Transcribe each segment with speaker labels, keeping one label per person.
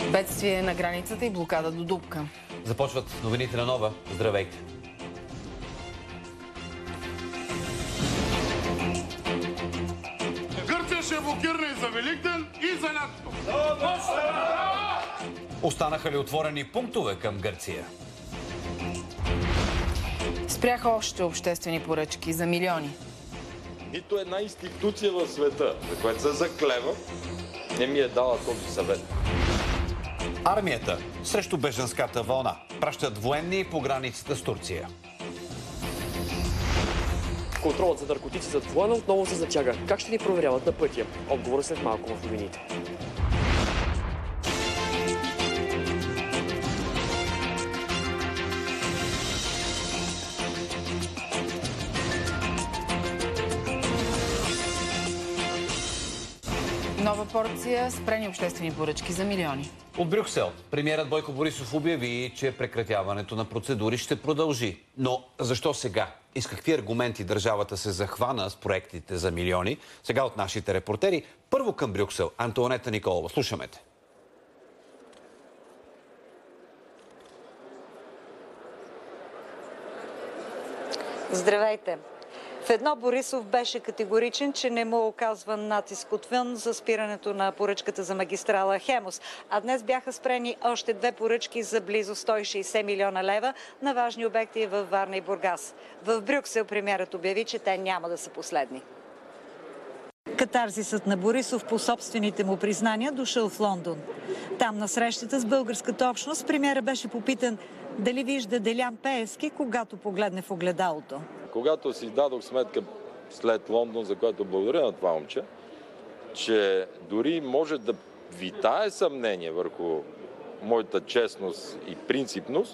Speaker 1: Бедствие на границата и блокада до Дупка.
Speaker 2: Започват новините на Нова. Здравейте!
Speaker 3: Гърция ще блокира и за Великден, и за лятото.
Speaker 2: Останаха ли отворени пунктове към Гърция?
Speaker 1: Спряха още обществени поръчки за милиони.
Speaker 4: Нито една институция в света, за която се заклева, не ми е дала този съвет.
Speaker 2: Армията срещу бежанската вълна. Пращат военни по границата с Турция.
Speaker 5: Контролът за наркотици зад волана отново се затяга. Как ще ни проверяват на пътя? Отговорът след малко в новините.
Speaker 1: Нова порция спрени обществени поръчки за милиони.
Speaker 2: От Брюксел премиерът Бойко Борисов обяви, че прекратяването на процедури ще продължи. Но защо сега? И с какви аргументи държавата се захвана с проектите за милиони? Сега от нашите репортери. Първо към Брюксел. Антоанета Николова. Слушаме те.
Speaker 6: Здравейте! В едно Борисов беше категоричен, че не му оказва натиск отвън за спирането на поръчката за магистрала Хемус. А днес бяха спрени още две поръчки за близо 160 милиона лева на важни обекти във Варна и Бургас. В Брюксел премиерът обяви, че те няма да са последни. Катарзисът на Борисов по собствените му признания дошъл в Лондон. Там на срещата с българската общност премиерът беше попитан дали вижда Делян Пеевски, когато погледне в огледалото.
Speaker 4: Когато си дадох сметка след Лондон, за което благодаря на това момче, че дори може да витае съмнение върху моята честност и принципност,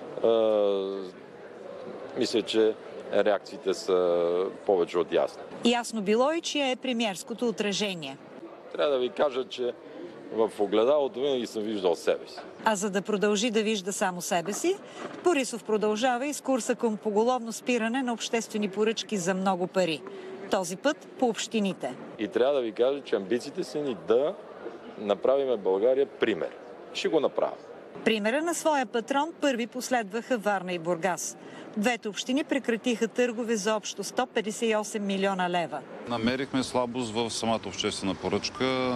Speaker 4: мисля, че реакциите са повече от ясни.
Speaker 6: Ясно било и чие е премиерското отражение.
Speaker 4: Трябва да ви кажа, че в огледалото винаги съм виждал себе си.
Speaker 6: А за да продължи да вижда само себе си, Борисов продължава и с курса към поголовно спиране на обществени поръчки за много пари. Този път по общините.
Speaker 4: И трябва да ви кажа, че амбициите са ни да направим България пример. Ще го направя.
Speaker 6: Примера на своя патрон първи последваха Варна и Бургас. Двете общини прекратиха търгове за общо 158 милиона лева.
Speaker 7: Намерихме слабост в самата обществена поръчка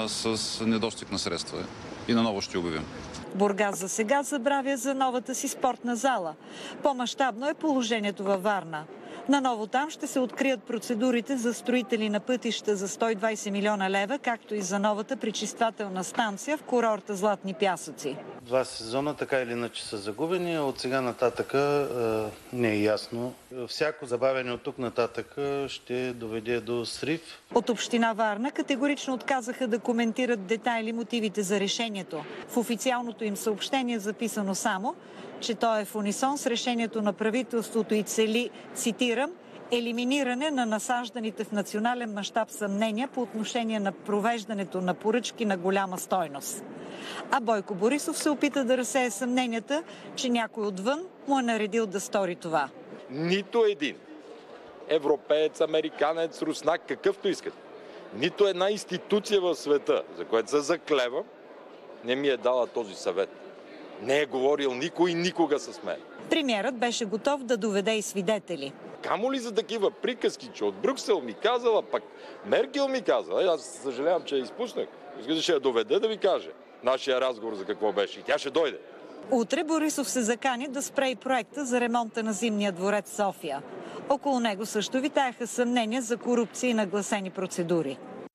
Speaker 7: с недостиг на средства. И наново ще обявим.
Speaker 6: Бургас за сега забравя за новата си спортна зала. По-мащабно е положението във Варна. Наново там ще се открият процедурите за строители на пътища за 120 милиона лева, както и за новата пречиствателна станция в курорта Златни пясъци.
Speaker 8: Два сезона така или иначе са загубени, от сега нататък не е ясно. Всяко забавяне от тук нататък ще доведе до срив.
Speaker 6: От община Варна категорично отказаха да коментират детайли мотивите за решението. В официалното им съобщение записано само, че то е в унисон с решението на правителството и цели, цитирам, елиминиране на насажданите в национален мащаб съмнения по отношение на провеждането на поръчки на голяма стойност. А Бойко Борисов се опита да разсее съмненията, че някой отвън му е наредил да стори това.
Speaker 4: Нито един европеец, американец, руснак, какъвто искат. Нито една институция в света, за която се заклевам, не ми е дала този съвет. Не е говорил никой никога с мен.
Speaker 6: Премиерът беше готов да доведе и свидетели.
Speaker 4: Камо ли за такива приказки, че от Брюксел ми казала, пък Меркел ми казала. Аз съжалявам, че я изпуснах. Искате, ще я доведа да ви каже нашия разговор за какво беше. И тя ще дойде.
Speaker 6: Утре Борисов се закани да спре и проекта за ремонта на Зимния дворец София. Около него също витаеха съмнения за корупция и нагласени процедури.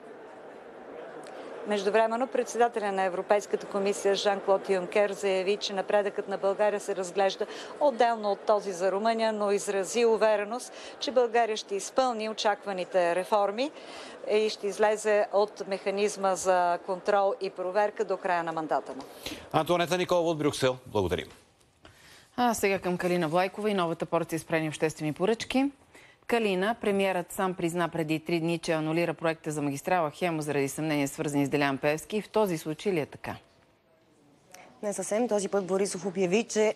Speaker 6: Междувременно председателя на Европейската комисия Жан-Клод Юнкер заяви, че напредъкът на България се разглежда отделно от този за Румъния, но изрази увереност, че България ще изпълни очакваните реформи и ще излезе от механизма за контрол и проверка до края на мандата му.
Speaker 2: Антоанета Николова от Брюксел. Благодарим.
Speaker 1: А сега към Калина Влайкова и новата порция спрени обществени поръчки. Калина, премиерът сам призна преди 3 дни, че анулира проекта за магистрала Хемус заради съмнения, свързани с Делян Пеевски. В този случай ли е така?
Speaker 9: Не съвсем. Този път Борисов обяви, че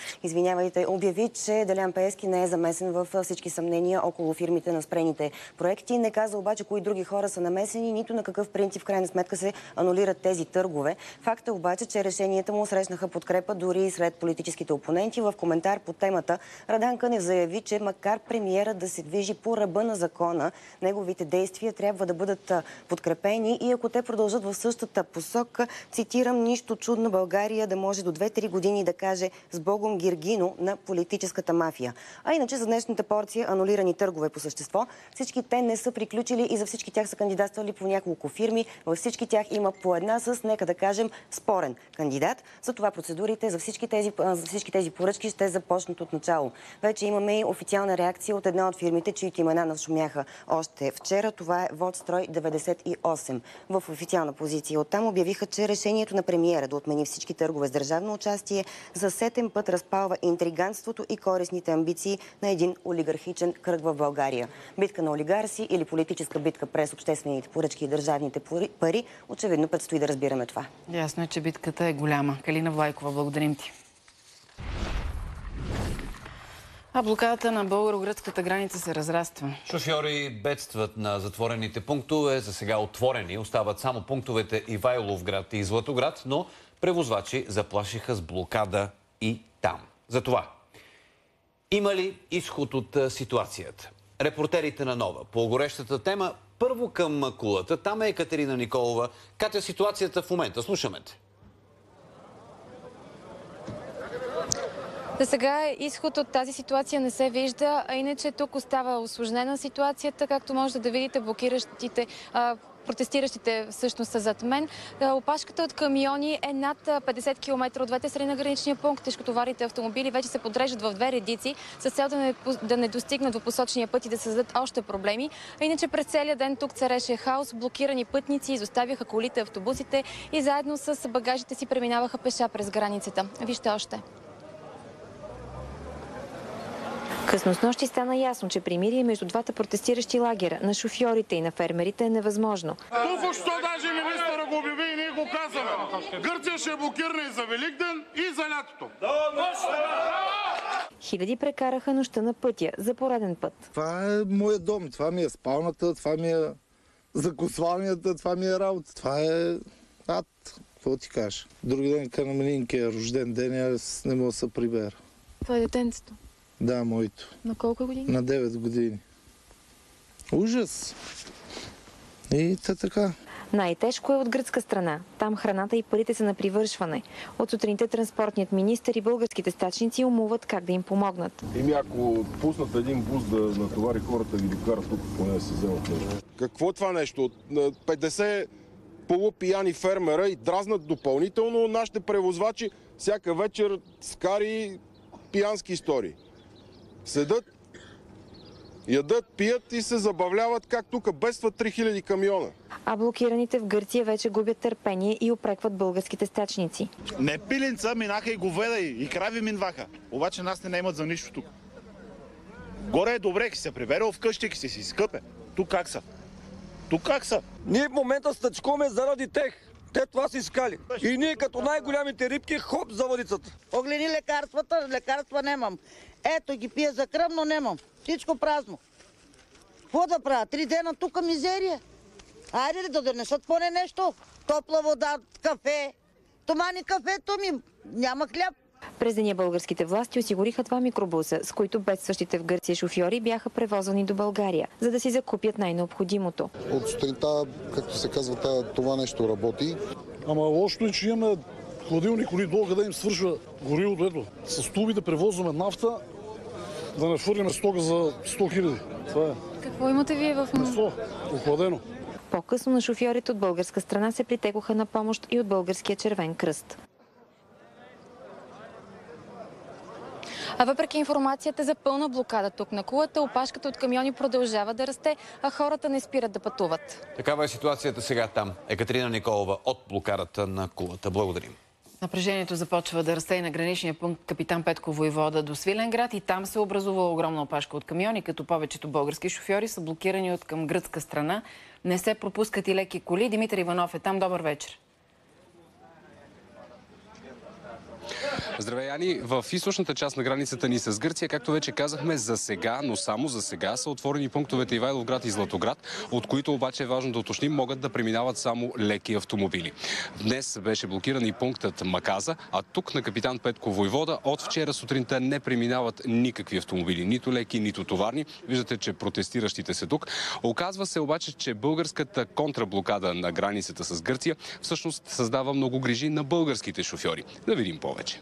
Speaker 9: Делян Пеевски не е замесен в всички съмнения около фирмите на спрените проекти. Не каза обаче кои други хора са намесени, нито на какъв принцип в крайна сметка се анулират тези търгове. Факт е обаче, че решенията му срещнаха подкрепа дори и сред политическите опоненти. В коментар по темата Радан Кънев заяви, че макар премиерът да се движи по ръба на закона, неговите действия трябва да бъдат подкрепени и ако те продължат в същата посока, цитирам, нищо чудно България да може до 2-3 години да каже с Богом Гиргино на политическата мафия. А иначе за днешната порция анулирани търгове по същество, всички те не са приключили и за всички тях са кандидатствали по няколко фирми. Във всички тях има по една с, нека да кажем, спорен кандидат. За това процедурите за всички тези поръчки ще започнат от начало. Вече имаме и официална реакция от една от фирмите, чието имена нашумяха още вчера. Това е Водстрой 98. В официална позиция оттам обявиха, че решението на премиера да отмени всички търгове с държавно участие за сетен път разпалва интриганството и корисните амбиции на един олигархичен кръг в България. Битка на олигарси или политическа битка през обществените поръчки и държавните пари, очевидно предстои да разбираме това.
Speaker 1: Ясно е, че битката е голяма. Калина Влайкова, благодарим ти. А блокадата на българо-гръцката граница се разраства.
Speaker 2: Шофьори бедстват на затворените пунктове. За сега отворени остават само пунктовете Ивайловград и Златоград, но превозвачи заплашиха с блокада и там. Затова има ли изход от ситуацията? Репортерите на Нова по горещата тема първо към Кулата. Там е Екатерина Николова. Как е ситуацията в момента? Слушаме те.
Speaker 10: За сега изход от тази ситуация не се вижда, а иначе тук остава усложнена ситуацията, както можете да видите, протестиращите всъщност са зад мен. Опашката от камиони е над 50 км от двете страни на граничния пункт. Тежкотоварните автомобили вече се подреждат в две редици с цел да не достигнат до посочения път и да създадат още проблеми. А иначе през целия ден тук цареше хаос, блокирани пътници, изоставяха колите, автобусите и заедно с багажите си преминаваха пеша през границата. Вижте още. Късно с нощи стана ясно, че примирие между двата протестиращи лагера на шофьорите и на фермерите е невъзможно.
Speaker 3: Току-що даже министъра го обяви и ние го казваме. Гърция ще блокира и за Великден, и за лятото.
Speaker 10: Хиляди прекараха нощта на пътя за пореден път.
Speaker 11: Това е моят дом, това ми е спалната, това ми е закусванията, това ми е работа. Това е ад. Какво ти кажа? Други ден Канаманинки е рожден ден, аз не мога да се прибера.
Speaker 10: Това е детенцето?
Speaker 11: Да, моето.
Speaker 10: На колко години?
Speaker 11: На 9 години. Ужас! И така.
Speaker 10: Най-тежко е от гръцка страна. Там храната и парите са на привършване. От сутринта транспортният министър и българските стачници умуват как да им помогнат.
Speaker 12: Ако пуснат един бус да натовари хората, ги докарат тук, поне да се вземат нещо. Какво е това нещо? 50 полупияни фермера и дразнат допълнително нашите превозвачи всяка вечер с кари пиянски истории. Седат, ядат, пият и се забавляват как тук бедстват 3000 камиона.
Speaker 10: А блокираните в Гърция вече губят търпение и упрекват българските стачници.
Speaker 13: Не пиленца, минаха и говеда и крави минваха. Обаче нас не наемат за нищо тук. Горе е добре, ки се приберал вкъщи, ки си скъпе. Тук как са? Тук как са?
Speaker 14: Ние в момента стачкуваме заради тех. Те това са искали. И ние като най-голямите рибки, хоп за водицата.
Speaker 15: Огледни лекарства нямам. Ето ги пия за кръв, но нямам. Всичко празно. Какво да правя? 3 дена тук мизерия. Айде ли да донесат поне нещо? Топла вода, кафе. Томани кафето ми. Няма хляб.
Speaker 10: През деня българските власти осигуриха 2 микробуса, с които бедстващите в Гърция шофьори бяха превозвани до България, за да си закупят най-необходимото.
Speaker 16: От сутринта, както се казва, това нещо работи.
Speaker 17: Ама лошото е, че имаме хладилни коли долу, къде им свършва горивото. Ето, с туби да превозваме нафта, да не фърлиме стока за 100 000. Това е.
Speaker 10: Какво имате вие в
Speaker 17: месо? Охладено.
Speaker 10: По-късно на шофьорите от българска страна се притекоха на помощ и от Българския червен кръст. А въпреки информацията за пълна блокада тук на Кулата, опашката от камиони продължава да расте, а хората не спират да пътуват.
Speaker 2: Такава е ситуацията сега там. Екатерина Николова от блокадата на Кулата. Благодарим.
Speaker 1: Напрежението започва да расте и на граничния пункт Капитан Петко Войвода до Свиленград и там се образува огромна опашка от камиони, като повечето български шофьори са блокирани от към гръцка страна. Не се пропускат и леки коли. Димитър Иванов е там. Добър вечер.
Speaker 18: Здравей, Яни! В източната част на границата ни с Гърция, както вече казахме, за сега, но само за сега са отворени пунктовете Ивайловград и Златоград, от които обаче е важно да уточним, могат да преминават само леки автомобили. Днес беше блокиран и пунктът Маказа, а тук на Капитан Петко Войвода от вчера сутринта не преминават никакви автомобили, нито леки, нито товарни. Виждате, че протестиращите са тук. Оказва се обаче, че българската контраблокада на границата с Гърция всъщност създава много грижи на българските шофьори. Да видим повече.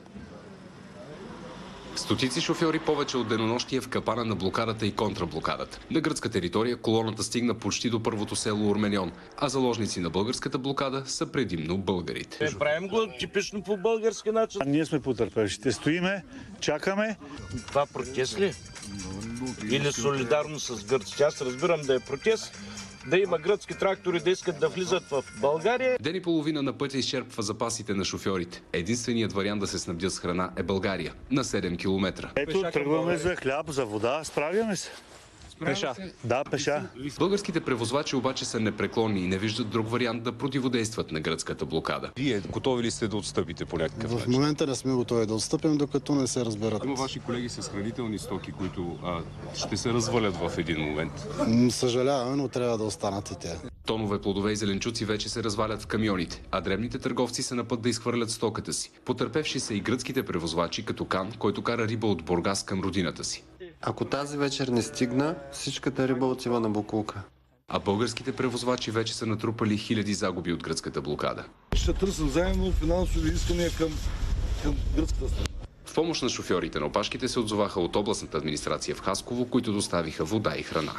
Speaker 18: Стотици шофьори повече от денонощие в капана на блокадата и контраблокадата. На гръцка територия колоната стигна почти до първото село Урменион, а заложници на българската блокада са предимно българите.
Speaker 19: Правим го типично по български начин.
Speaker 13: Ние сме потърпевшите. Стоиме, чакаме.
Speaker 19: Това протест ли? Или солидарно с гърците? Аз разбирам да е протест. Да има гръцки трактори да искат да влизат в България.
Speaker 18: Ден и половина на пътя изчерпва запасите на шофьорите. Единственият вариант да се снабдят с храна е България, на 7 километра.
Speaker 13: Ето, тръгваме за хляб, за вода, справяме се. Пеша. Да, пеша.
Speaker 18: Българските превозвачи обаче са непреклонни и не виждат друг вариант да противодействат на гръцката блокада. Вие готови ли сте да отстъпите по някакъв начин?
Speaker 20: В момента не сме готови да отстъпим, докато не се разберат.
Speaker 18: Има ваши колеги с хранителни стоки, които ще се развалят в един момент.
Speaker 20: Съжаляваме, но трябва да останат и те.
Speaker 18: Тонове плодове и зеленчуци вече се развалят в камионите, а дребните търговци са на път да изхвърлят стоката си. Потърпевши са и гръцките превозвачи, като Кан, който кара риба от Бургас към родината си.
Speaker 21: Ако тази вечер не стигна, всичката риба отива на букулка.
Speaker 18: А българските превозвачи вече са натрупали хиляди загуби от гръцката блокада.
Speaker 17: Ще търсим заедно финансови искания към гръцката страна.
Speaker 18: В помощ на шофьорите на опашките се отзоваха от областната администрация в Хасково, които доставиха вода и храна.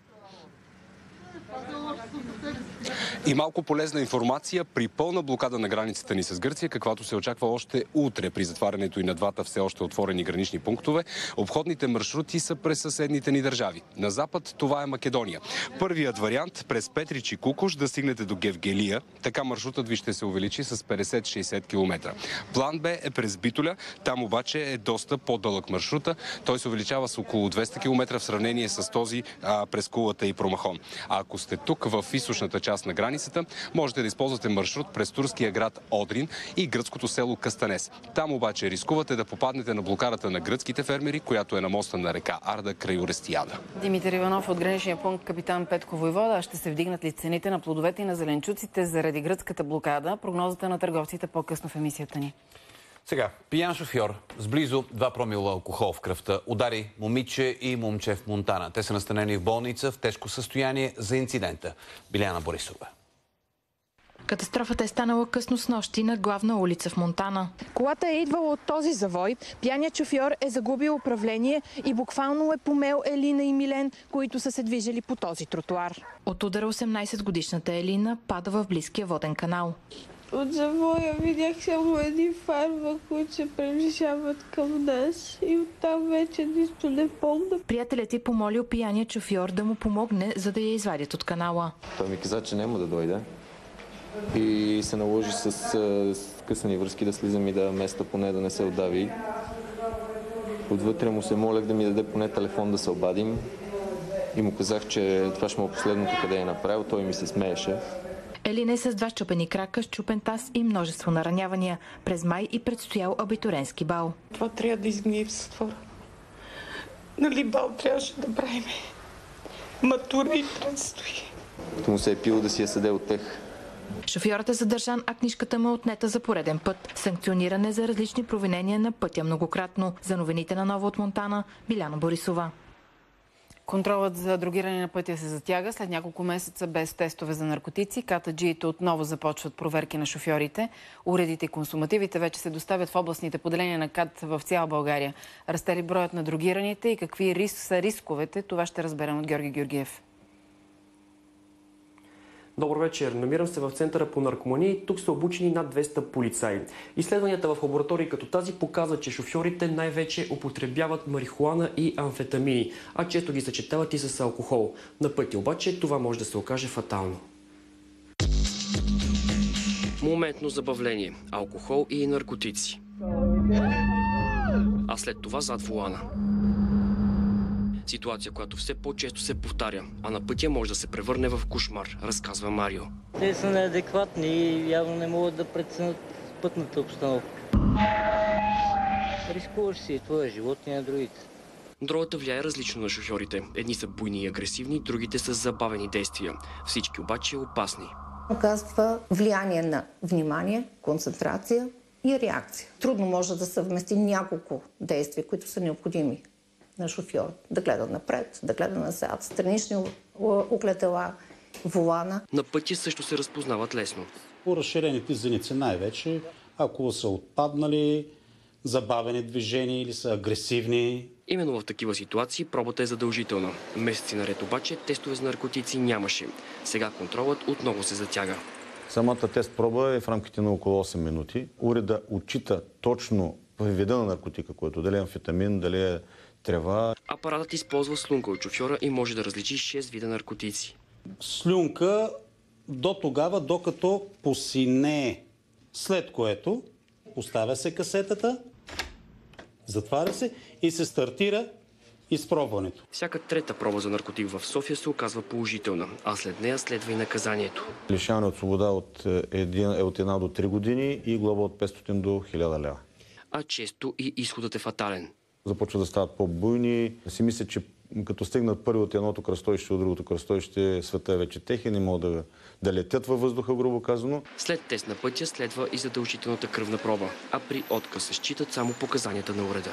Speaker 18: И малко полезна информация при пълна блокада на границата ни с Гърция, каквато се очаква още утре при затварянето и на двата все още отворени гранични пунктове. Обходните маршрути са през съседните ни държави. На запад това е Македония. Първият вариант през Петрич и Кукуш да стигнете до Гевгелия. Така маршрутът ви ще се увеличи с 50-60 км. План Б е през Битоля. Там обаче е доста по-дълъг маршрута. Той се увеличава с около 200 км в сравнение с този през Кулата и Промахон. А ако сте тук в източната част на границата, можете да използвате маршрут през турския град Одрин и гръцкото село Кастанес. Там обаче рискувате да попаднете на блокадата на гръцките фермери, която е на моста на река Арда край Орестияда.
Speaker 1: Димитър Иванов от граничния пункт Капитан Петко Войвода. Ще се вдигнат ли цените на плодовете и на зеленчуците заради гръцката блокада? Прогнозата на търговците по-късно в емисията ни.
Speaker 2: Сега, пиян шофьор с близо 2 промила алкохол в кръвта удари момиче и момче в Монтана. Те са настанени в болница в тежко състояние за инцидента. Биляна Борисова.
Speaker 22: Катастрофата е станала късно снощи на главна улица в Монтана.
Speaker 23: Колата е идвала от този завой. Пияният шофьор е загубил управление и буквално е помел Елина и Милен, които са се движили по този тротуар.
Speaker 22: От удара 18-годишната Елина пада в близкия воден канал.
Speaker 24: От завоя видях само едни фарма, които се приближават към нас и оттам вече нищо не помня.
Speaker 22: Приятелят й помолил пияният шофьор да му помогне, за да я извадят от канала.
Speaker 25: Той ми каза, че няма да дойде и се наложи с късани връзки да слизам и да места поне да не се отдави. Отвътре му се молех да ми даде поне телефон да се обадим и му казах, че това ще му е последното, къде е направил. Той ми се смееше.
Speaker 22: Елина е с 2 счупени крака, счупен таз и множество наранявания. През май и предстоял абитуренски бал.
Speaker 24: Това трябва да изгние в затвора. Нали бал трябваше да правим? Матури предстои.
Speaker 25: Като му се е пило да си я съде от тех.
Speaker 22: Шофьорът е задържан, а книжката му е отнета за пореден път. Санкциониране за различни провинения на пътя многократно. За новините на Ново от Монтана, Биляна Борисова.
Speaker 1: Контролът за дрогиране на пътя се затяга. След няколко месеца без тестове за наркотици, катаджиите отново започват проверки на шофьорите. Уредите и консумативите вече се доставят в областните поделения на КАТ в цяла България. Расте ли броят на дрогираните и какви са рисковете? Това ще разберем от Георги Георгиев.
Speaker 5: Добър вечер. Намирам се в Центъра по наркомания и тук са обучени над 200 полицаи. Изследванията в лаборатории като тази показват, че шофьорите най-вече употребяват марихуана и амфетамини, а често ги съчетават и с алкохол. На пътя обаче това може да се окаже фатално. Моментно забавление. Алкохол и наркотици. А след това зад волана. Ситуация, която все по-често се повтаря, а на пътя може да се превърне в кошмар, разказва Марио.
Speaker 26: Те са неадекватни и явно не могат да преценят пътната обстановка.
Speaker 4: Рискуваш си твоя живот и на другите.
Speaker 6: Дрогата влияе различно на шофьорите. Едни са буйни и агресивни, другите са забавени действия. Всички обаче опасни.
Speaker 7: Оказва влияние на внимание, концентрация и реакция. Трудно може да съвмести няколко действия, които са необходими на шофьор. Да гледа напред, да гледа назад, странични огледала, волана.
Speaker 6: На пътя също се разпознават лесно.
Speaker 8: По разширените зеници най-вече, ако са отпаднали, забавени движения или са агресивни.
Speaker 6: Именно в такива ситуации пробата е задължителна. Месеци наред обаче тестове за наркотици нямаше. Сега контролът отново се затяга.
Speaker 9: Самата тест проба е в рамките на около 8 минути. Уреда отчита точно вида на наркотика, който дали е амфетамин, дали е трева.
Speaker 6: Апаратът използва слюнка от шофьора и може да различи 6 вида наркотици.
Speaker 8: Слюнка до тогава, докато посинее. След което поставя се касетата, затваря се и се стартира изпробването.
Speaker 6: Всяка трета проба за наркотик в София се оказва положителна, а след нея следва и наказанието.
Speaker 9: Лишаване от свобода от 1 до 3 години и глоба от 500 до 1000 лева.
Speaker 6: А често и изходът е фатален.
Speaker 9: Започват да стават по-буйни. Си мисля, че като стигнат първи от едното кръстовище, от другото кръстовище, света е вече техен, не могат да летят във въздуха, грубо казано.
Speaker 6: След тест на пътя следва и задължителната кръвна проба, а при отказ се считат само показанията на уреда.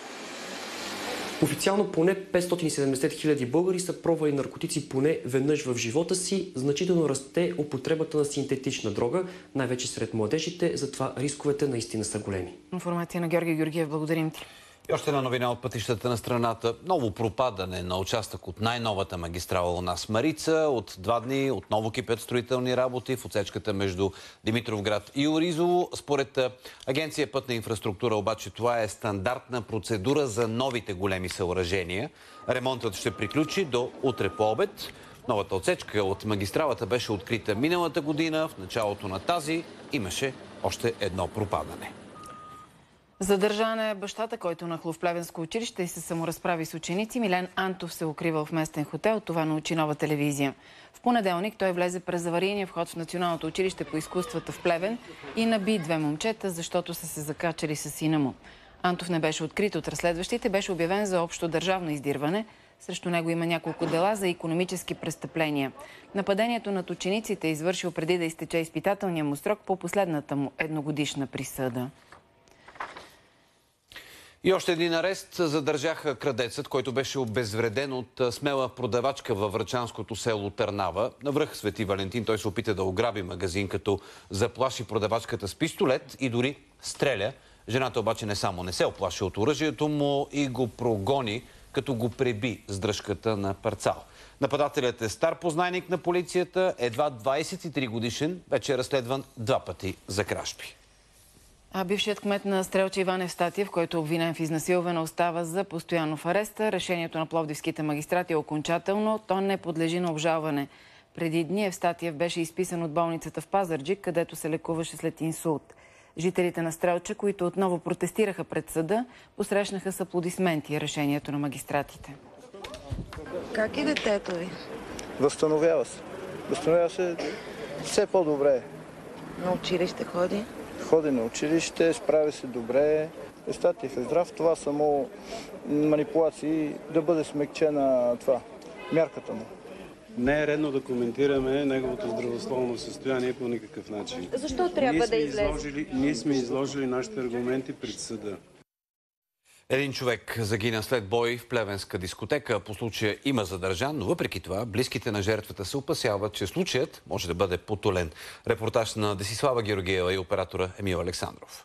Speaker 5: Официално поне 570 хиляди българи са пробвали наркотици поне веднъж в живота си. Значително расте употребата на синтетична дрога, най-вече сред младежите, затова рисковете наистина са големи.
Speaker 1: Информация на Георги Георгиев. Благодарим ти.
Speaker 2: И още една новина от пътищата на страната. Ново пропадане на участък от най-новата магистрала у нас Марица. От 2 дни отново кипят строителни работи в отсечката между Димитровград и Оризово. Според Агенция Пътна инфраструктура обаче това е стандартна процедура за новите големи съоръжения. Ремонтът ще приключи до утре по обед. Новата отсечка от магистралата беше открита миналата година. В началото на тази имаше още едно пропадане.
Speaker 1: Задържан е бащата, който нахлу в Плевенско училище и се саморазправи с ученици. Милен Антов се укривал в местен хотел. Това научи Нова телевизия. В понеделник той влезе през аварийния вход в Националното училище по изкуствата в Плевен и наби 2 момчета, защото са се закачали с сина му. Антов не беше открит от разследващите, беше обявен за общо държавно издирване. Срещу него има няколко дела за икономически престъпления. Нападението над учениците е извършил преди да изтече изпитателния му срок по последната му едногодишна присъда.
Speaker 2: И още един арест. Задържаха крадецът, който беше обезвреден от смела продавачка във врачанското село Търнава. Навръх Свети Валентин той се опита да ограби магазин, като заплаши продавачката с пистолет и дори стреля. Жената обаче не само не се оплаши от оръжието му и го прогони, като го преби с дръжката на парцал. Нападателят е стар познайник на полицията, едва 23 годишен, вече е разследван 2 пъти за кражби.
Speaker 1: А бившият кмет на Стрелча Иван Евстатиев, който е обвинен в изнасилване, остава за постоянно в ареста. Решението на пловдивските магистрати е окончателно. То не подлежи на обжалване. Преди дни Евстатиев беше изписан от болницата в Пазарджик, където се лекуваше след инсулт. Жителите на Стрелча, които отново протестираха пред съда, посрещнаха с аплодисменти решението на магистратите.
Speaker 26: Как е детето ви?
Speaker 27: Възстановява се. Възстановява се все по-добре.
Speaker 26: На училище ходи?
Speaker 27: Ходи на училище, справя се добре. Евстатиев е здрав. Това само манипулации, да бъде смекчена мярката му.
Speaker 28: Не е редно да коментираме неговото здравословно състояние по никакъв начин.
Speaker 26: Защо трябва да излезе?
Speaker 28: Ние сме изложили нашите аргументи пред съда.
Speaker 2: Един човек загина след бой в плевенска дискотека. По случая има задържан, но въпреки това близките на жертвата се опасяват, че случаят може да бъде потолен. Репортаж на Десислава Георгиева и оператора Емил Александров.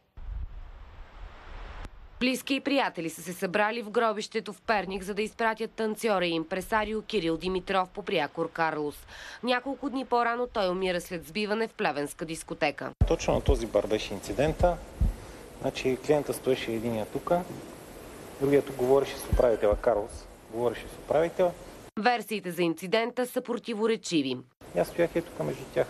Speaker 29: Близки и приятели са се събрали в гробището в Перник, за да изпратят танцора и импресарио Кирил Димитров по приякор Карлос. Няколко дни по-рано той умира след сбиване в плевенска дискотека.
Speaker 30: Точно на този бар беше инцидента. Значи клиента стоеше единия тук, другия тук говореше с управителя Карлос. Говореше с управителя.
Speaker 29: Версиите за инцидента са противоречиви.
Speaker 30: Аз стоях тук между тях.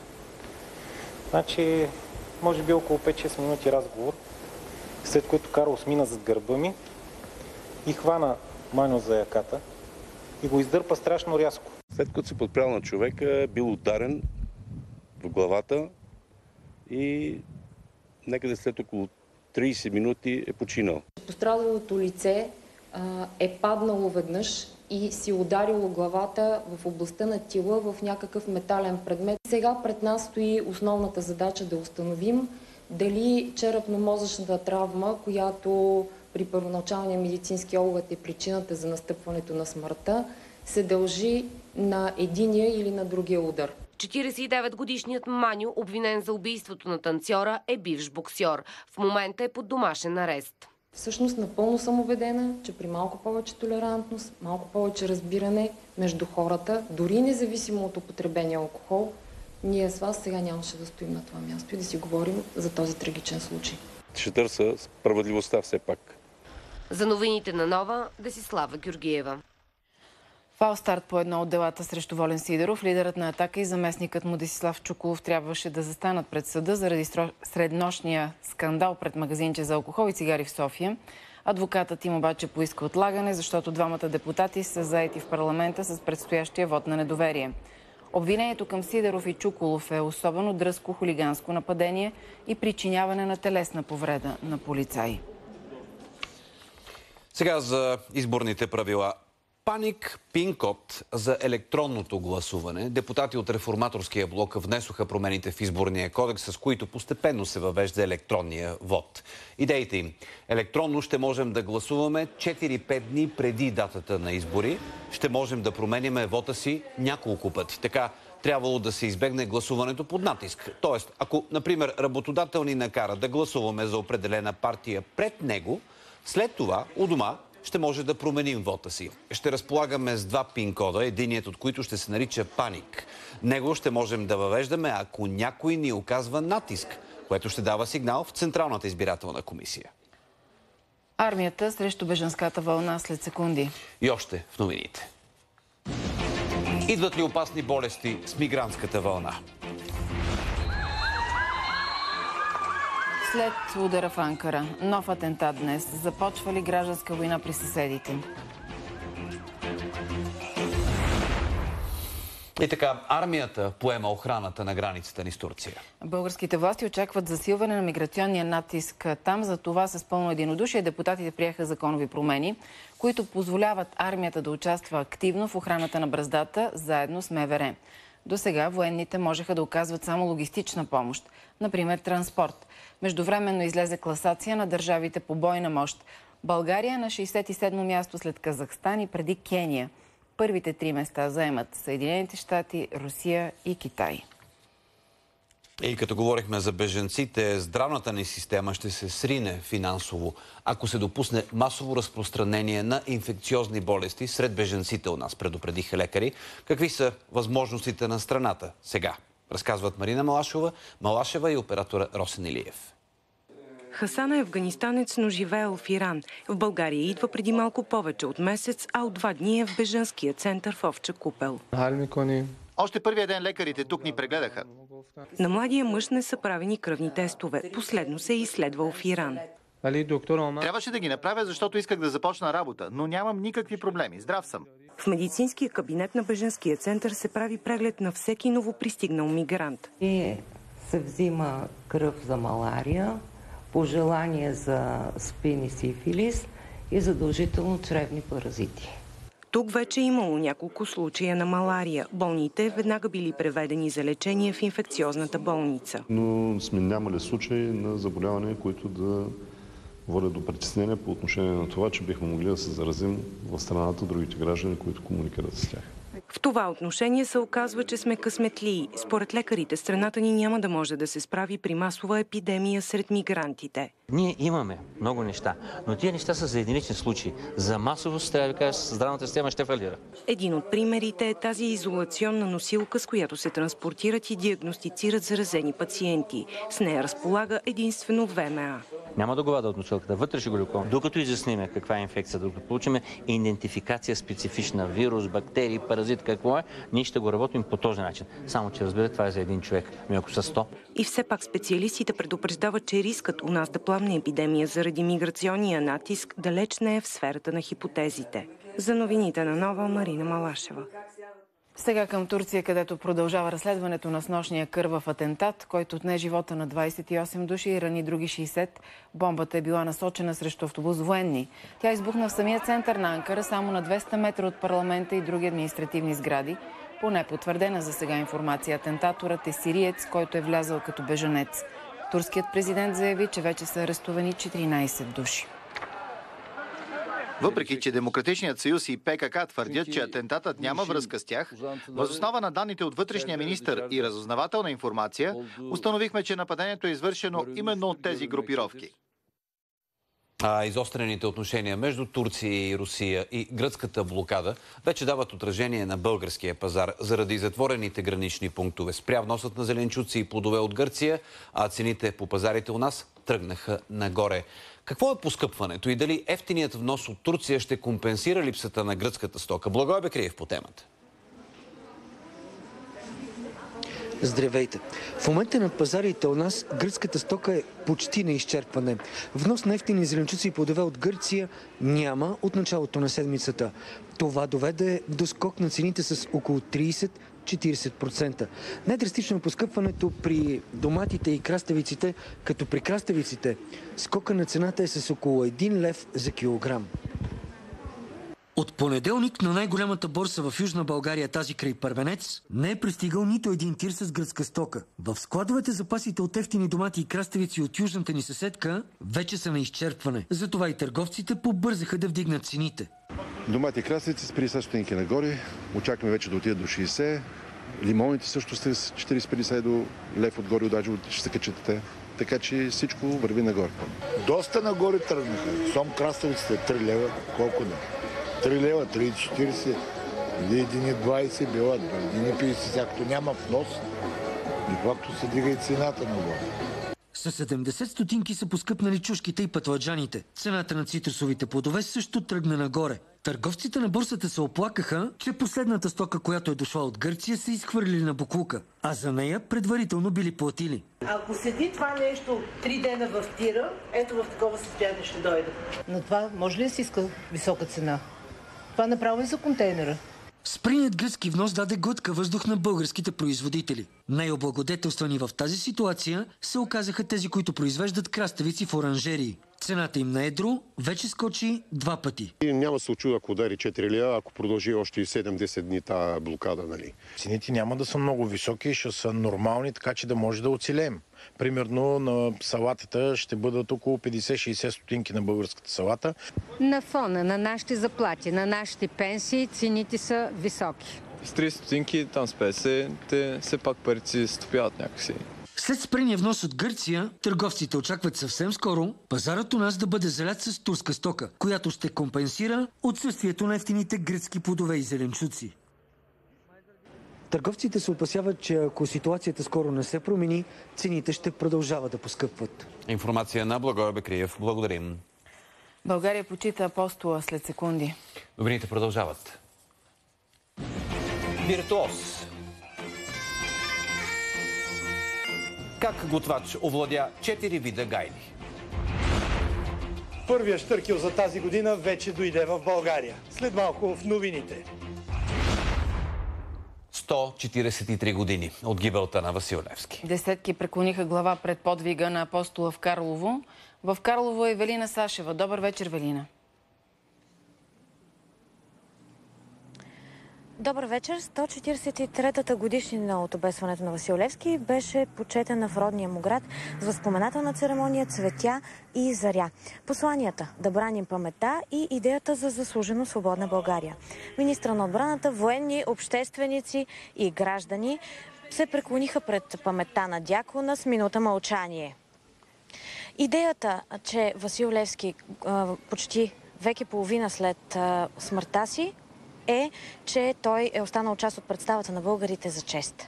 Speaker 30: Значи, може би около 5-6 минути разговор, след което Карлос мина зад гърба ми и хвана Маньо за яката и го издърпа страшно рязко.
Speaker 31: След като се подпрял на човека, бил ударен в главата и някъде след около 30 минути е починал.
Speaker 3: Пострадалото лице е паднало веднъж и си ударило главата в областта на тила в някакъв метален предмет. Сега пред нас стои основната задача да установим дали черепно-мозъчната травма, която при първоначалния медицински оглед е причината за настъпването на смъртта, се дължи на единия или на другия удар.
Speaker 29: 49-годишният Маню, обвинен за убийството на танцора, е бивш боксьор. В момента е под домашен арест.
Speaker 3: Всъщност напълно съм убедена, че при малко повече толерантност, малко повече разбиране между хората, дори независимо от употребения алкохол, ние с вас сега нямаше да стоим на това място и да си говорим за този трагичен случай.
Speaker 31: Ще търся справедливостта все пак.
Speaker 29: За новините на Нова, Десислава Георгиева.
Speaker 1: Фалстарт по едно от делата срещу Волен Сидеров, лидерът на Атака и заместникът му Десислав Чуколов трябваше да застанат пред съда заради среднощния скандал пред магазинче за алкохол и цигари в София. Адвокатът им обаче поиска отлагане, защото двамата депутати са заети в парламента с предстоящия вод на недоверие. Обвинението към Сидеров и Чуколов е особено дръзко хулиганско нападение и причиняване на телесна повреда на полицаи.
Speaker 2: Сега за изборните правила. Паник, пин-код за електронното гласуване. Депутати от реформаторския блок внесоха промените в изборния кодекс, с които постепенно се въвежда електронния вод. Идеите им. Електронно ще можем да гласуваме 4-5 дни преди датата на избори. Ще можем да променяме вота си няколко пъти. Така трябвало да се избегне гласуването под натиск. Тоест, ако, например, работодател ни накара да гласуваме за определена партия пред него, след това у дома ще може да променим вота си. Ще разполагаме с 2 пин-кода, единият от които ще се нарича Паник. Него ще можем да въвеждаме, ако някой ни оказва натиск, което ще дава сигнал в Централната избирателна комисия.
Speaker 1: Армията срещу бежанската вълна след секунди.
Speaker 2: И още в новините. Идват ли опасни болести с мигрантската вълна?
Speaker 1: След удара в Анкара, нов атентат днес. Започва ли гражданска война при съседите?
Speaker 2: И така, армията поема охраната на границата ни с Турция.
Speaker 1: Българските власти очакват засилване на миграционния натиск там. За това с пълно единодушие депутатите приеха законови промени, които позволяват армията да участва активно в охраната на браздата, заедно с МВР. До сега военните можеха да оказват само логистична помощ, например транспорт. Междувременно излезе класация на държавите по бойна мощ. България на 67-мо място след Казахстан и преди Кения. Първите 3 места заемат Съединените щати, Русия и Китай.
Speaker 2: И като говорихме за бежанците, здравната ни система ще се срине финансово, ако се допусне масово разпространение на инфекциозни болести сред бежанците у нас, предупредиха лекари. Какви са възможностите на страната сега? Разказват Марина Малашева и оператора Росен Илиев.
Speaker 10: Хасан е афганистанец, но живеел в Иран. В България идва преди малко повече от месец, а от 2 дни е в бежанския център в Овча купел.
Speaker 11: Още първия ден лекарите тук ни прегледаха.
Speaker 10: На младия мъж не са правени кръвни тестове. Последно се е изследвал в Иран.
Speaker 11: Трябваше да ги направя, защото исках да започна работа, но нямам никакви проблеми. Здрав съм.
Speaker 10: В медицинския кабинет на бежанския център се прави преглед на всеки новопристигнал мигрант.
Speaker 12: Се взима кръв за малария, пожелание за спин и сифилис и задължително чревни паразити.
Speaker 10: Тук вече е имало няколко случая на малария. Болните веднага били преведени за лечение в инфекциозната болница.
Speaker 13: Но сме нямали случаи на заболявания, които да водят до притеснение по отношение на това, че бихме могли да се заразим в страната другите граждани, които комуникират с тях.
Speaker 10: В това отношение се оказва, че сме късметлии. Според лекарите, страната ни няма да може да се справи при масова епидемия сред мигрантите.
Speaker 14: Ние имаме много неща, но тия неща са за единични случаи. За масовост, трябва да кажа, здравната система ще фалира.
Speaker 10: Един от примерите е тази изолационна носилка, с която се транспортират и диагностицират заразени пациенти. С нея разполага единствено ВМА.
Speaker 14: Няма да го вада от носилката, вътре ще го лекуваме. Докато изясниме каква е инфекция, докато получим идентификация специфична, вирус, бактерии, паразит, какво е, ние ще го работим по този начин. Само че разбира, това е за един човек. Ако са 100.
Speaker 10: И все пак специалистите предупреждават, че рискът у нас да пламне епидемия заради миграционния натиск далеч не е в сферата на хипотезите. За новините на Нова, Марина Малашева.
Speaker 1: Сега към Турция, където продължава разследването на снощния кървав атентат, който отне живота на 28 души и рани други 60. Бомбата е била насочена срещу автобус военни. Тя избухна в самия център на Анкара, само на 200 метра от парламента и други административни сгради. По непотвърдена за сега информация, атентаторът е сириец, който е влязъл като бежанец. Турският президент заяви, че вече са арестувани 14 души.
Speaker 11: Въпреки че Демократичният съюз и ПКК твърдят, че атентатът няма връзка с тях, въз основа на данните от вътрешния министър и разузнавателна информация, установихме, че нападението е извършено именно от тези групировки.
Speaker 2: Изострените отношения между Турция и Русия и гръцката блокада вече дават отражение на българския пазар заради затворените гранични пунктове. Спря вносът на зеленчуци и плодове от Гърция, а цените по пазарите у нас тръгнаха нагоре. Какво е поскъпването и дали евтиният внос от Турция ще компенсира липсата на гръцката стока? Благой Бекриев по темата.
Speaker 15: Здравейте! В момента на пазарите у нас гръцката стока е почти на изчерпване. Внос на евтини зеленчуци и плодове от Гърция няма от началото на седмицата. Това доведе до скок на цените с около 30-40%. Най-драстично е поскъпването при доматите и краставиците, като при краставиците скока на цената е с около 1 лев за килограм. От понеделник на най-голямата борса в Южна България, тази край Първенец, не е пристигал нито един тир с гръцка стока. В складовете запасите от евтини домати и краставици от южната ни съседка вече са на изчерпване. Затова и търговците побързаха да вдигнат цените.
Speaker 16: Домати и краставици с 50 стотинки нагоре. Очакваме вече да отидат до 60. Лимоните също сте с 40-50 до лев отгоре, даже ще се качат те. Така че всичко върви нагоре.
Speaker 17: Доста нагоре тръгнаха. Сом краставиците 3 лева, колко да? 3 лева, 3,40, 1,20 била, 1,50, всякото няма внос, и факто се дига и цената нагоре.
Speaker 15: С 70 стотинки са поскъпнали чушките и пътладжаните. Цената на цитрусовите плодове също тръгна нагоре. Търговците на борсата се оплакаха, че последната стока, която е дошла от Гърция, са изхвърлили на боклука, а за нея предварително били платили.
Speaker 18: Ако седи това нещо 3 дена в тира, ето в такова състояние ще дойде. Но това може ли да си иска висока цена? Това направо и за контейнера.
Speaker 15: Спреният гръцки внос даде глътка въздух на българските производители. Най-облагодетелствани в тази ситуация се оказаха тези, които произвеждат краставици в оранжерии. Цената им на едро вече скочи 2 пъти.
Speaker 19: Няма се очуда, ако удари 4 лева, ако продължи още и 7-10 дни тази блокада. Нали?
Speaker 20: Цените няма да са много високи, ще са нормални, така че да може да оцелеем. Примерно на салатата ще бъдат около 50-60 стотинки на българската салата.
Speaker 21: На фона на нашите заплати, на нашите пенсии, цените са високи.
Speaker 22: С 30 стотинки, там с 50, те все пак парите си стопяват някакси.
Speaker 15: След спрения внос от Гърция, търговците очакват съвсем скоро пазарът у нас да бъде залят с турска стока, която ще компенсира отсъствието на евтините гръцки плодове и зеленчуци. Търговците се опасяват, че ако ситуацията скоро не се промени, цените ще продължават да поскъпват.
Speaker 2: Информация на Благой Бекриев. Благодарим.
Speaker 1: България почита Апостола след секунди.
Speaker 2: Новините продължават. Виртуоз. Как готвач овладя 4 вида гайди?
Speaker 23: Първият щъркел за тази година вече дойде в България. След малко в новините.
Speaker 2: 143 години от гибелта на Васил Левски.
Speaker 1: Десетки преклониха глава пред подвига на Апостола в Карлово. В Карлово е Велина Сашева. Добър вечер, Велина.
Speaker 24: Добър вечер. 143-та годишнина от обесването на Васил Левски беше почетена в родния му град с възпоменателна церемония, цветя и заря. Посланията да браним паметта и идеята за заслужено свободна България. Министра на отбраната, военни, общественици и граждани се преклониха пред паметта на дякона с минута мълчание. Идеята, че Васил Левски почти век и половина след смъртта си е, че той е останал част от представата на българите за чест.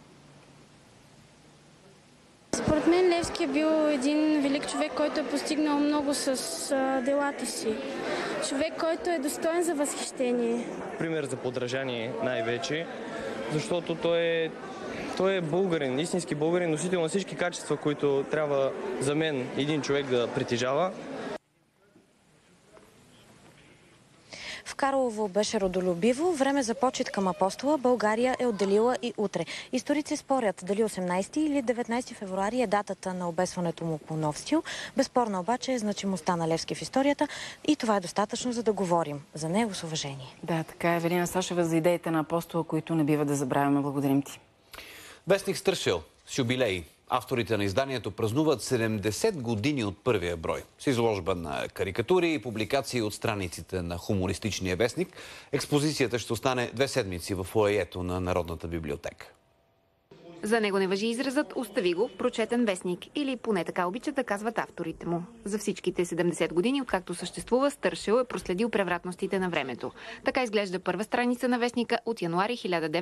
Speaker 25: Според мен Левски е бил един велик човек, който е постигнал много с делата си. Човек, който е достоен за възхищение.
Speaker 22: Пример за подражание най-вече, защото той е българин, истински българин, носител на всички качества, които трябва за мен един човек да притежава.
Speaker 24: В В Карлово беше родолюбиво. Време за почет към апостола България е отделила и утре. Историци спорят дали 18 или 19 февруари е датата на обесването му по нов стил. Безспорно обаче е значимостта на Левски в историята и това е достатъчно, за да говорим за него с уважение.
Speaker 1: Да, така е. Евелина Сашева за идеите на апостола, които не бива да забравяме. Благодарим ти.
Speaker 2: Вестник Стършел с юбилей. Авторите на изданието празнуват 70 години от първия брой. С изложба на карикатури и публикации от страниците на хумористичния вестник. Експозицията ще остане 2 седмици в фоайето на Народната библиотека.
Speaker 3: За него не важи изразът "остави го, прочетен вестник", или поне така обичат да казват авторите му. За всичките 70 години, откакто съществува, Стършел е проследил превратностите на времето. Така изглежда първа страница на вестника от януари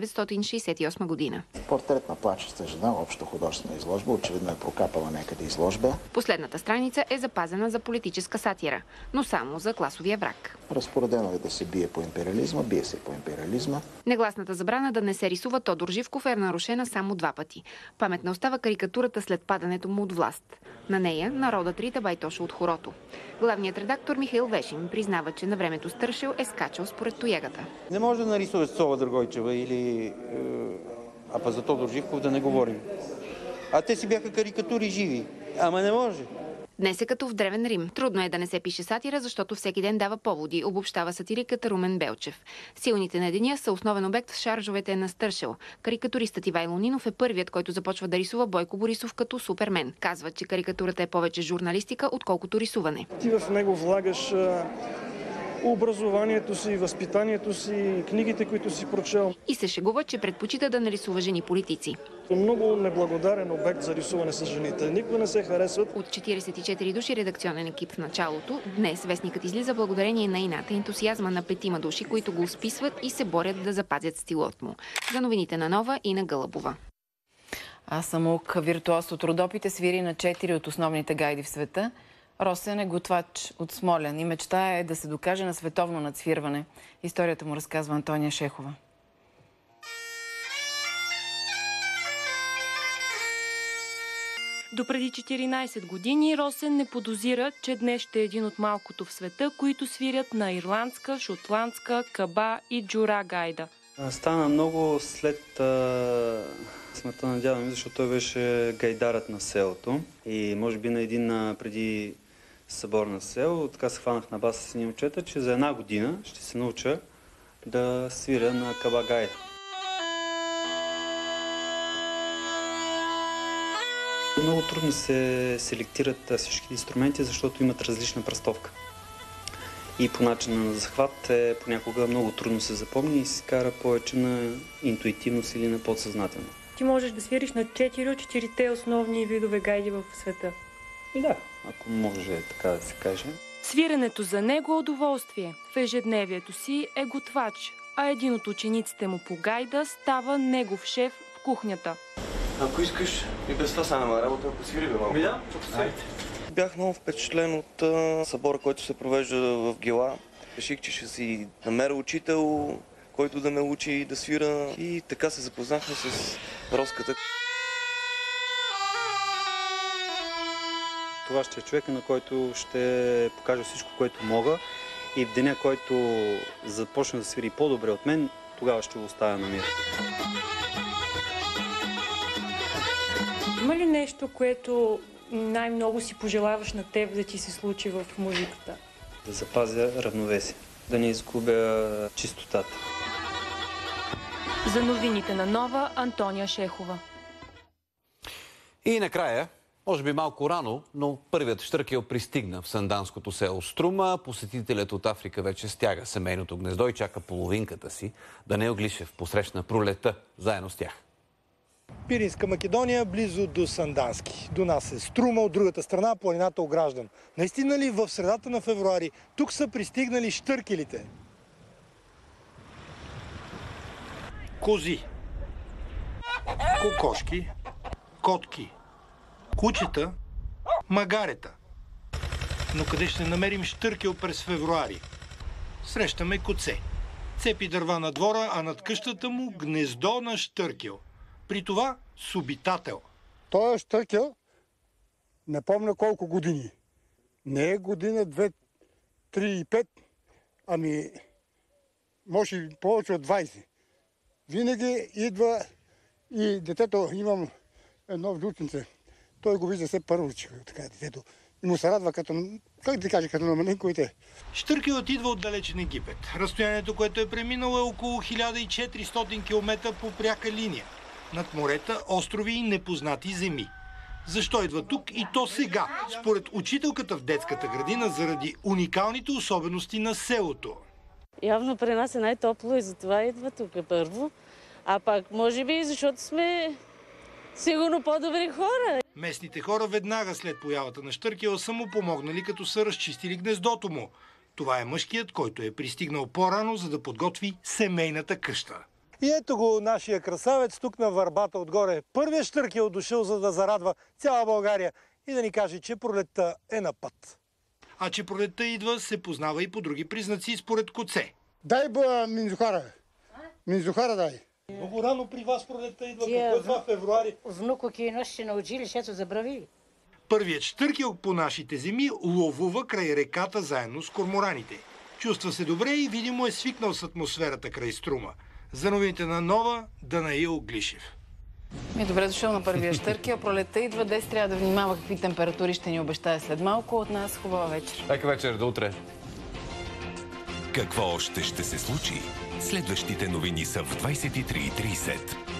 Speaker 3: 1968 година.
Speaker 4: Портрет на плачеща жена, обща художествена изложба, очевидно е прокапала някъде изложба.
Speaker 3: Последната страница е запазена за политическа сатира, но само за класовия враг.
Speaker 4: Разпоредено е да се бие по империализма, бие се по империализма.
Speaker 3: Негласната забрана да не се рисува Тодор Живков е нарушена само 2 пъти. Паметна остава карикатурата след падането му от власт. На нея народът рита Байтоша от хорото. Главният редактор Михаил Вешин признава, че на времето Стършел е скачал според тоягата.
Speaker 5: Не може да нарисуваш Сола Драгойчева или... А па за Тодор Живков да не говорим. А те си бяха карикатури живи. Ама не може.
Speaker 3: Днес е като в Древен Рим. Трудно е да не се пише сатира, защото всеки ден дава поводи, обобщава сатирикът Румен Белчев. Силните на деня са основен обект в шаржовете на Стършел. Карикатуристът Ивайло Нинов е първият, който започва да рисува Бойко Борисов като Супермен. Казва, че карикатурата е повече журналистика, отколкото рисуване.
Speaker 23: Ти в него влагаш образованието си, възпитанието си, книгите, които си прочел.
Speaker 3: И се шегува, че предпочита да нарисува жени политици.
Speaker 23: Много неблагодарен обект за рисуване с жените. Никога не се харесват.
Speaker 3: От 44 души редакционен екип в началото, днес вестникът излиза благодарение на ината и ентусиазма на 5 души, които го списват и се борят да запазят стилът му. За новините на Нова и на Гълъбова.
Speaker 1: Самук, виртуоз от Родопите, свири на 4 от основните гайди в света. Росен е готвач от Смолян и мечта е да се докаже на световно надсвирване. Историята му разказва Антония Шехова.
Speaker 6: Допреди 14 години Росен не подозира, че днес ще е един от малкото в света, които свирят на ирландска, шотландска, каба и джура гайда.
Speaker 5: Стана много след смъртта на дядо ми, защото той беше гайдарът на селото. И може би на един преди събор на село, така се хванах на баса с момчета, че за 1 година ще се науча да свиря на каба гайда. Много трудно се селектират всички инструменти, защото имат различна пръстовка. И по начина на захват понякога много трудно се запомни и се кара повече на интуитивност или на подсъзнателно.
Speaker 6: Ти можеш да свириш на 4 от 4 основни видове гайди в света.
Speaker 5: Да, ако може така да се каже.
Speaker 6: Свиренето за него е удоволствие. В ежедневието си е готвач, а един от учениците му по гайда става негов шеф в кухнята.
Speaker 5: Ако искаш, и без това стана работа, ако свири бе малко. Да, бях много впечатлен от събора, който се провежда в Гела. Реших, че ще си намеря учител, който да ме учи да свира, и така се запознахме с Роската. Това ще е човека, на който ще покажа всичко, което мога, и в деня, който започне да свири по-добре от мен, тогава ще го оставя на мир.
Speaker 6: Има ли нещо, което най-много си пожелаваш на теб да ти се случи в музиката?
Speaker 5: Да запазя равновесие, да не изгубя чистотата.
Speaker 6: За новините на Нова, Антония Шехова.
Speaker 2: И накрая, може би малко рано, но първият щъркел пристигна в санданското село Струма. Посетителят от Африка вече стяга семейното гнездо и чака половинката си. Даниел Глишев посрещна пролета заедно с тях.
Speaker 23: Пиринска Македония, близо до Сандански. До нас е Струма, от другата страна планината Ограждан. Наистина ли в средата на февруари тук са пристигнали щъркелите? Кози, кокошки, котки, кучета, магарета. Но къде ще намерим щъркел през февруари? Срещаме коце. Цепи дърва на двора, а над къщата му гнездо на щъркел. При това с обитател.
Speaker 7: Той е щъркел, не помня колко години. Не е година, 2, 3 и 5, ами може и повече от 20. Винаги идва и детето, имам едно влюченце, той го вижда все първо, че така детето. И му се радва като, как да кажа, като на маленковите.
Speaker 23: Штъркелът идва от далечен Египет. Разстоянието, което е преминало, е около 1400 км по пряка линия. Над морета, острови и непознати земи. Защо идва тук и то сега? Според учителката в детската градина, заради уникалните особености на селото.
Speaker 8: Явно при нас е най-топло и затова идва тук първо. А пак, може би, защото сме сигурно по-добри хора.
Speaker 23: Местните хора веднага след появата на Штъркела са му помогнали, като са разчистили гнездото му. Това е мъжкият, който е пристигнал по-рано, за да подготви семейната къща. И ето го нашия красавец тук на върбата отгоре. Първият Штъркел дошъл, за да зарадва цяла България и да ни каже, че пролетта е на път. А че пролетта идва, се познава и по други признаци според Коце.
Speaker 7: Дай Минзухара. Минзухара дай.
Speaker 23: Много рано при вас пролетта идва. Какво е това февруари?
Speaker 9: Внуко кино ще на училището забрави.
Speaker 23: Първият Штъркел по нашите земи ловува край реката заедно с кормораните. Чувства се добре и видимо е свикнал с атмосферата край Струма. За новините на Нова, Данаил Глишев.
Speaker 1: Добре дошъл на първия Штъркел. Пролетта идва, днес трябва да внимава какви температури ще ни обещае след малко. От нас хубава вечер.
Speaker 2: Лека вечер, до утре.
Speaker 12: Какво още ще се случи? Следващите новини са в 23:30.